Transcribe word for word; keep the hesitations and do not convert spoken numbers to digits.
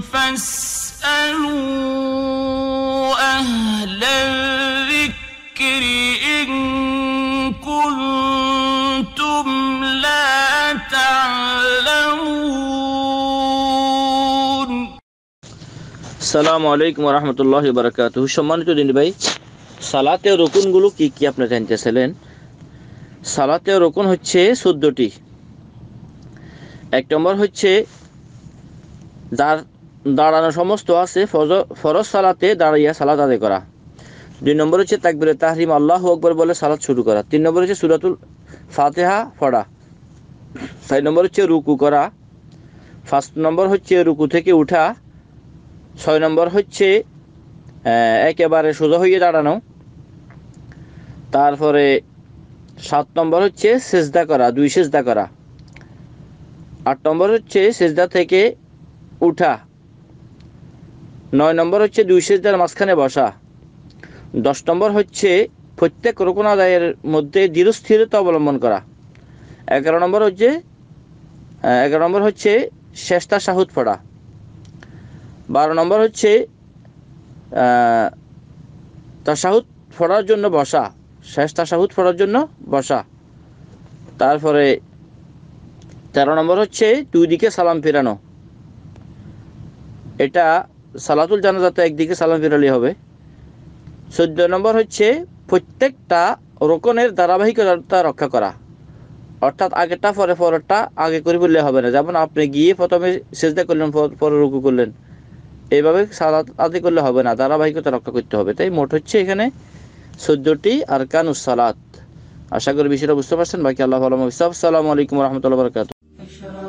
فاسألوا أهل الذكر إن كنتم لا تعلمون আসসালামু আলাইকুম ওয়া রাহমাতুল্লাহি ওয়া বারাকাতুহু। সম্মানিত দিনী ভাই, সালাতের রুকুনগুলো কি কি আপনি জানতেছিলেন? সালাতের রুকুন হচ্ছে চোদ্দটি। এক নম্বর হচ্ছে যার দাঁড়ানো সমস্ত আছে ফরজ সালাতে দাঁড়িয়ে সালাত আদায় করা। দুই নম্বর হচ্ছে তাকবীরে তাহরিম আল্লাহু আকবার বলে সালাত শুরু করা। তিন নম্বর হচ্ছে সূরাতুল ফাতিহা পড়া। চার নম্বর হচ্ছে রুকু করা। পাঁচ নম্বর হচ্ছে রুকু থেকে উঠা। ছয় নম্বর হচ্ছে একেবারে সোজা হয়ে দাঁড়ানো। তারপরে সাত নম্বর হচ্ছে সেজদা করা, দুই সেজদা করা। আট নম্বর হচ্ছে সেজদা থেকে উঠা। নয় নম্বর হচ্ছে দুই সেজদার মাঝখানে বসা। দশ নম্বর হচ্ছে প্রত্যেক রুকুন আদায়ের মধ্যে দৃঢ়স্থিরতা অবলম্বন করা। এগারো নম্বর হচ্ছে এগারো নম্বর হচ্ছে শেষ তাশাহুদ পড়া। বারো নম্বর হচ্ছে তাশাহুদ পড়ার জন্য বসা, শেষ তাশাহুদ পড়ার জন্য বসা। তারপরে তেরো নম্বর হচ্ছে দুই দিকে সালাম ফিরানো। এটা সালাতুল জানাজাতে একদিকে সালাম ফিরালে হবে। চোদ্দ নম্বর হচ্ছে প্রত্যেকটা রুকুনের ধারাবাহিকতা রক্ষা করা, অর্থাৎ আগেরটা পরে পরেরটা আগে করে বললে হবে না। যেমন আপনি গিয়ে প্রথমে সেজদা করলেন, পরে রুকু করলেন, এইভাবে সালাত আদায় করলে হবে না, ধারাবাহিকতা রক্ষা করতে হবে। তাই মোট হচ্ছে এখানে চোদ্দটি আরকানুস সালাত। আশা করি বিষয়টা বুঝতে পারছেন। বাকি আল্লাহ ভালো। আসসালামু আলাইকুম ওয়া রাহমাতুল্লাহি ওয়া বারাকাতুহু।